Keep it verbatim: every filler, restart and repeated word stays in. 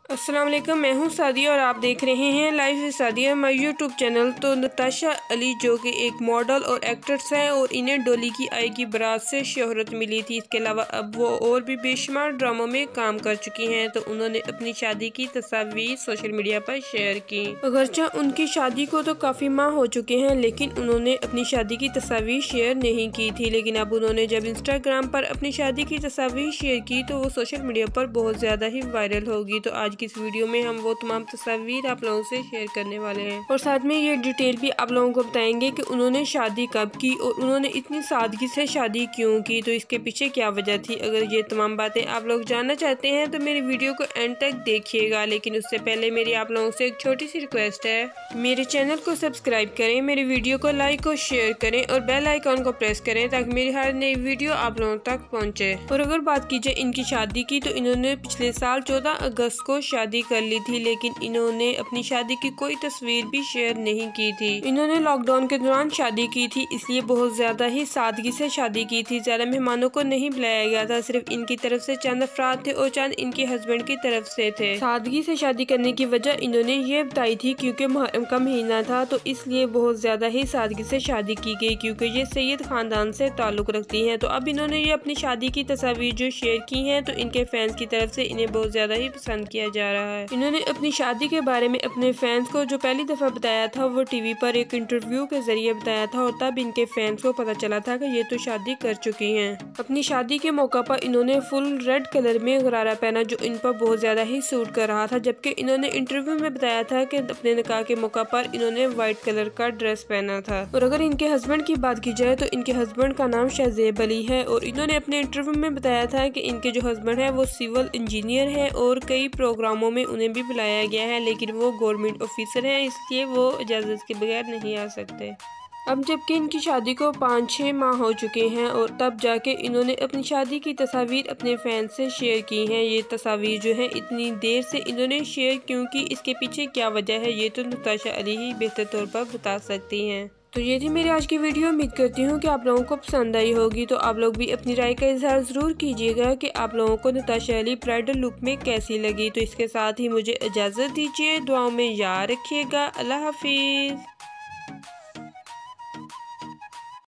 अस्सलाम वालेकुम, मैं हूं सादिया और आप देख रहे हैं लाइव से सादिया हमारा यूट्यूब चैनल। तो नताशा अली जो कि एक मॉडल और एक्ट्रेस हैं और इन्हें डोली की आई की बारात से शोहरत मिली थी। इसके अलावा अब वो और भी बेशुमार ड्रामों में काम कर चुकी हैं। तो उन्होंने अपनी शादी की तस्वीर सोशल मीडिया पर शेयर की। अगरचे उनकी शादी को तो काफ़ी माह हो चुके हैं, लेकिन उन्होंने अपनी शादी की तस्वीर शेयर नहीं की थी। लेकिन अब उन्होंने जब इंस्टाग्राम पर अपनी शादी की तस्वीर शेयर की तो वो सोशल मीडिया पर बहुत ज़्यादा ही वायरल होगी। तो आज की इस वीडियो में हम वो तमाम तस्वीर आप लोगों से शेयर करने वाले हैं और साथ में ये डिटेल भी आप लोगों को बताएंगे कि उन्होंने शादी कब की और उन्होंने इतनी सादगी से शादी क्यों की, तो इसके पीछे क्या वजह थी। अगर ये तमाम बातें आप लोग जानना चाहते हैं तो मेरी वीडियो को एंड तक देखिएगा। लेकिन उससे पहले मेरी आप लोगों से एक छोटी सी रिक्वेस्ट है, मेरे चैनल को सब्सक्राइब करें, मेरी वीडियो को लाइक और शेयर करें और बेल आइकॉन को प्रेस करें ताकि मेरी हर नई वीडियो आप लोगों तक पहुँचे। और अगर बात की जाए इनकी शादी की, तो इन्होंने पिछले साल चौदह अगस्त को शादी कर ली थी, लेकिन इन्होंने अपनी शादी की कोई तस्वीर भी शेयर नहीं की थी। इन्होंने लॉकडाउन के दौरान शादी की थी, इसलिए बहुत ज्यादा ही सादगी से शादी की थी। ज्यादा मेहमानों को नहीं बुलाया गया था, सिर्फ इनकी तरफ से चंद अफराद थे और चंद इनके हस्बैंड की तरफ से थे। सादगी से शादी करने की वजह इन्होंने ये बताई थी क्योंकि मुहर्रम का महीना था, तो इसलिए बहुत ज्यादा ही सादगी से शादी की गई क्योंकि ये सैयद खानदान से ताल्लुक रखती हैं। तो अब इन्होंने ये अपनी शादी की तस्वीर जो शेयर की हैं, तो इनके फैंस की तरफ से इन्हें बहुत ज्यादा ही पसंद किया जा रहा है। इन्होंने अपनी शादी के बारे में अपने फैंस को जो पहली दफा बताया था वो टीवी पर एक इंटरव्यू के जरिए बताया था और तब इनके फैंस को पता चला था कि ये तो शादी कर चुकी हैं। अपनी शादी के मौका पर इन्होंने फुल रेड कलर में गरारा पहना जो इन पर बहुत ज्यादा ही सूट कर रहा था, जबकि इन्होंने इंटरव्यू में बताया था कि अपने निकाह के मौका पर इन्होंने व्हाइट कलर का ड्रेस पहना था। और अगर इनके हस्बैंड की बात की जाए तो इनके हस्बैंड का नाम शाहजेब अली है और इन्होंने अपने इंटरव्यू में बताया था कि इनके जो हस्बैंड है वो सिविल इंजीनियर है और कई प्रोग्रामों में उन्हें भी बुलाया गया है, लेकिन वो गवर्नमेंट ऑफिसर हैं, इसलिए वो इजाज़त के बगैर नहीं आ सकते। अब जबकि इनकी शादी को पाँच छः माह हो चुके हैं और तब जाके इन्होंने अपनी शादी की तस्वीर अपने फैन से शेयर की हैं। ये तस्वीर जो है इतनी देर से इन्होंने शेयर क्यों की, इसके पीछे क्या वजह है, ये तो नताशा अली ही बेहतर तौर पर बता सकती हैं। तो ये थी मेरी आज की वीडियो। उम्मीद करती हूँ कि आप लोगों को पसंद आई होगी। तो आप लोग भी अपनी राय का इजहार ज़रूर कीजिएगा कि आप लोगों को नताशा अली ब्राइडल लुक में कैसी लगी। तो इसके साथ ही मुझे इजाज़त दीजिए, दुआओं में याद रखिएगा। अल्लाह हाफिज़।